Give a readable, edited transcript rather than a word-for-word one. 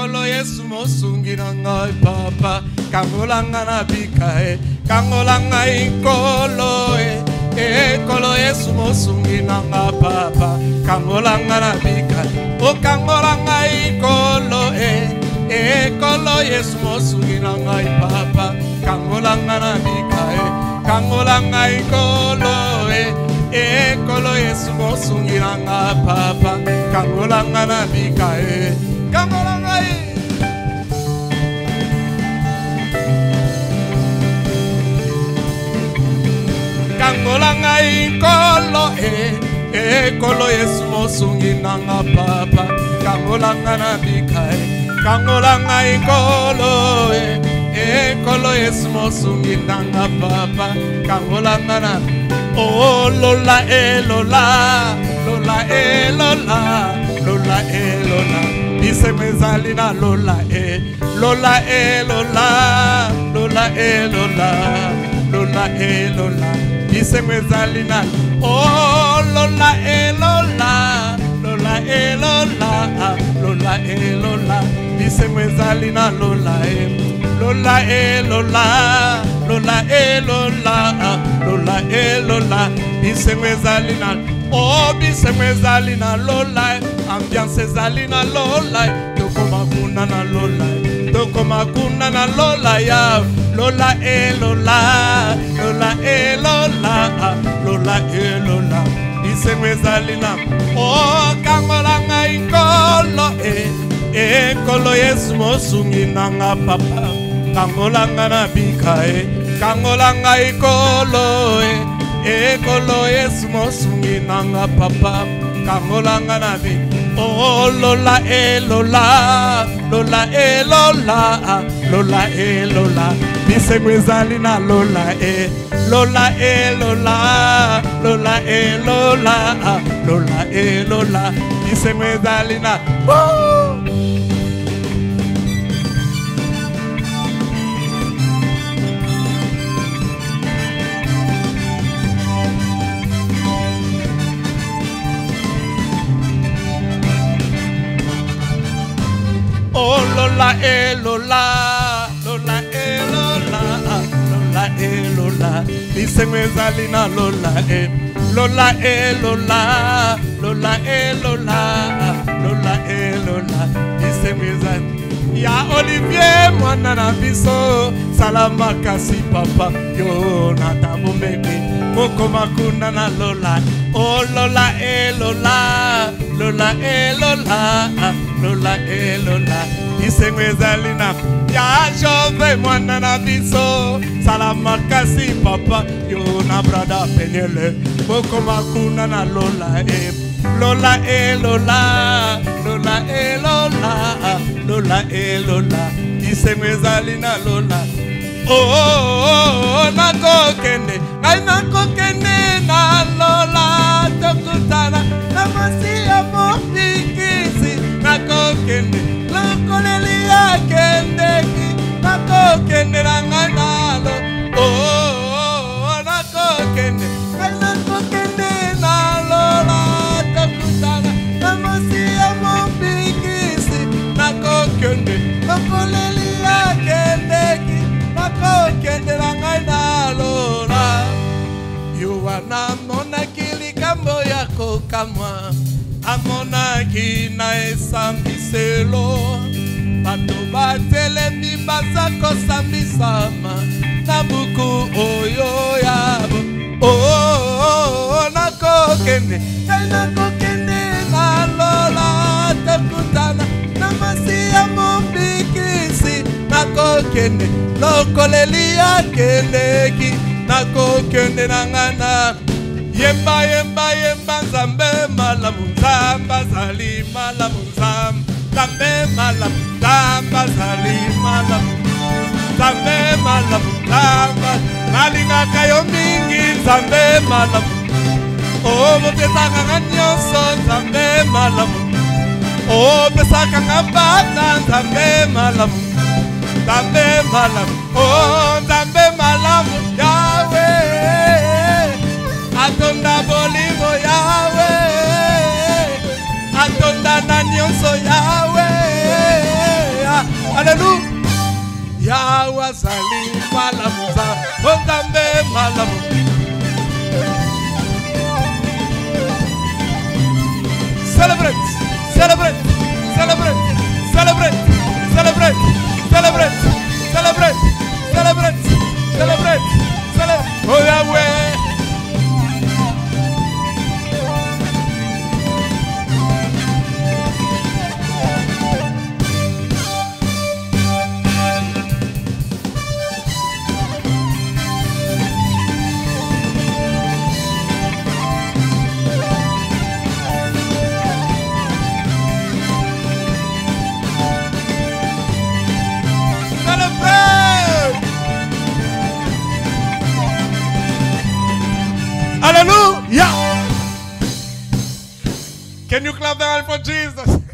kolo Yesu mosungi na ngai papa kangolanga na bika kangolanga ikolo kolo Yesu mosungi na ngai papa kangolanga na bika o kangolanga ikolo kolo Yesu mosungi na ngai papa kangolanga na bika kangolanga ikolo kolo Yesu mosungi na ngai papa kangolanga na bika kangolanga kangolanga ikolo kolo Yesu mosungi na ngai papa kangolanga na bika kangolanga ikolo kolo Yesu mosungi na ngai papa kangolanga na oh lola lola lola lola lola lola bise mezali na lola lola lola lola lola lola lola bise mezali na oh lola lola lola lola lola lola bise mezali na lola lola lola lola lola lola lola bise mezali na oh bise mezali na lola ambiance ezali na lola tokoma kuna na lola tokoma kuna na lola ya lola lola lola lola lola lola bise mezali na oh kangolanga ikolo kolo Yesu mosungi na ngai papa kangolanga na bika kangolanga ikolo kolo Yesu mosungi na ngai papa kangolanga na bika oh lola lola lola lola lola lola bise mezali na lola lola lola lola lola lola lola bise mezali na oh lola lola lola lola lola lola bise mezali na lola lola lola lola lola lola lola bise mezali ya Olivier mwana na biso salama kasi papa yo na tabombe moko makuna na lola oh lola lola lola lola lola lola bise mezali na ya Jove mwana na biso salama kasi papa yo na brada penele moko makuna na lola lola lola lola lola lola lola bise mezali na lola oh nakokende ngai nakokende na lola tokutana na masiya mopikisi nakokende lokoleli ya kendeki nakokende na ngai nalo oh nakokende ngai nakokende na lola tokutana na masiya mopikisi nakokende lokoleli ya kendeki nakokende na ngai nalo Yohana monaki likambo yako kamwa amonaki na esambiselo bato batelemi baza kosambisama na buku oyo yabo oh nakokende nakokende na lola tokutana na masiya mopikisi nakokende lokoleli ya kendeki nakokende na ngana yemba yemba yemba nzambe malamu nzamba zali malamu nzambe malamu nzamba zali malamu nzambe malamu nzamba nalingaka yo mingi nzambe malamu o mopesaka nga nyonso nzambe malamu o pesaka nga bana nzambe malamu nzambe malamu o nzambe malamu yawe atonda bolimo yawe atonda na nyonso yawe Malamu. Celebrate, celebrate, celebrate, celebrate, celebrate, celebrate, celebrate, celebrate, celebrate, celebrate. Oh Yahweh. Hallelujah! Can you clap the hand for Jesus?